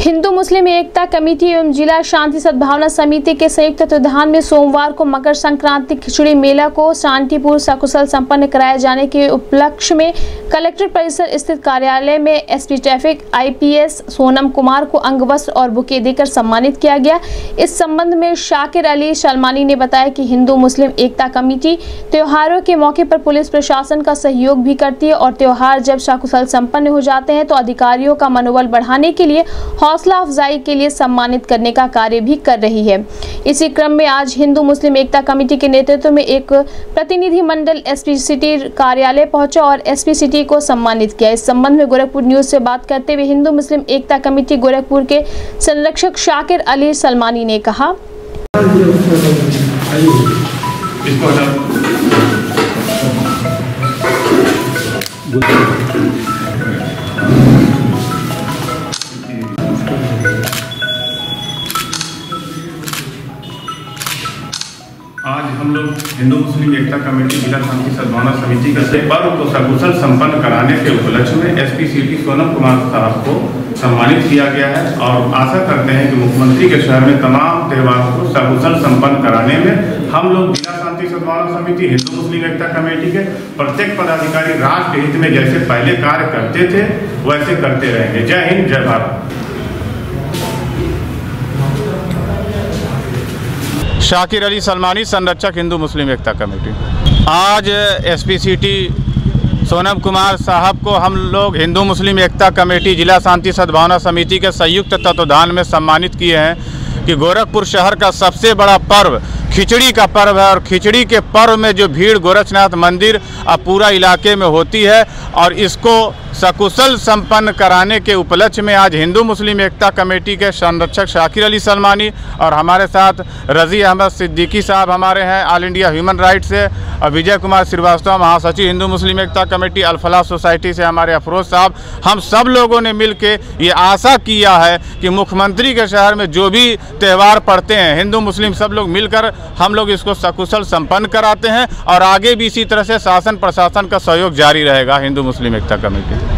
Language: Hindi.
हिंदू मुस्लिम एकता कमेटी एवं जिला शांति सद्भावना समिति के संयुक्त तत्वाधान में सोमवार को मकर संक्रांति खिचड़ी मेला को शांतिपूर्ण सकुशल संपन्न कराए जाने के उपलक्ष्य में कलेक्टर परिसर स्थित कार्यालय में SP traffic IPS Sonam Kumar को अंगवस्त्र और बुके देकर सम्मानित किया गया। इस संबंध में शाकिर अली सलमानी ने बताया कि हिंदू मुस्लिम एकता कमेटी त्योहारों के मौके पर पुलिस प्रशासन का सहयोग भी करती है और त्योहार जब सकुशल संपन्न हो जाते हैं तो अधिकारियों का मनोबल बढ़ाने के लिए हौसला अफजाई के लिए सम्मानित करने का कार्य भी कर रही है। इसी क्रम में आज हिंदू मुस्लिम एकता कमेटी के नेतृत्व में एक प्रतिनिधि मंडल एसपी सिटी कार्यालय पहुंचा और एसपी सिटी को सम्मानित किया। इस संबंध में गोरखपुर न्यूज से बात करते हुए हिंदू मुस्लिम एकता कमेटी गोरखपुर के संरक्षक शाकिर अली सलमानी ने कहा, आज हम लोग हिंदू मुस्लिम एकता कमेटी जिला शांति सद्भावना समिति का पर्व को सकुशल संपन्न कराने के उपलक्ष्य में एसपी सिटी सोनम कुमार साहब को सम्मानित किया गया है और आशा करते हैं कि मुख्यमंत्री के शहर में तमाम त्योहारों को सकुशल संपन्न कराने में हम लोग जिला शांति सद्भावना समिति हिंदू मुस्लिम एकता कमेटी के प्रत्येक पदाधिकारी राष्ट्र हित में जैसे पहले कार्य करते थे वैसे करते रहेंगे। जय हिंद, जय भारत। शाकिर अली सलमानी, संरक्षक हिंदू मुस्लिम एकता कमेटी। आज एसपी सिटी सोनम कुमार साहब को हम लोग हिंदू मुस्लिम एकता कमेटी जिला शांति सद्भावना समिति के संयुक्त तत्वाधान में सम्मानित किए हैं कि गोरखपुर शहर का सबसे बड़ा पर्व खिचड़ी का पर्व है और खिचड़ी के पर्व में जो भीड़ गोरक्षनाथ मंदिर अब पूरा इलाके में होती है और इसको सकुशल संपन्न कराने के उपलक्ष्य में आज हिंदू मुस्लिम एकता कमेटी के संरक्षक शाकिर अली सलमानी और हमारे साथ रजी अहमद सिद्दीकी साहब हमारे हैं ऑल इंडिया ह्यूमन राइट्स से, और विजय कुमार श्रीवास्तव महासचिव हिंदू मुस्लिम एकता कमेटी अल-फलाह सोसाइटी से हमारे अफरोज साहब, हम सब लोगों ने मिल के ये आशा किया है कि मुख्यमंत्री के शहर में जो भी त्यौहार पड़ते हैं हिंदू मुस्लिम सब लोग मिलकर हम लोग इसको सकुशल संपन्न कराते हैं और आगे भी इसी तरह से शासन प्रशासन का सहयोग जारी रहेगा हिंदू मुस्लिम एकता कमेटी।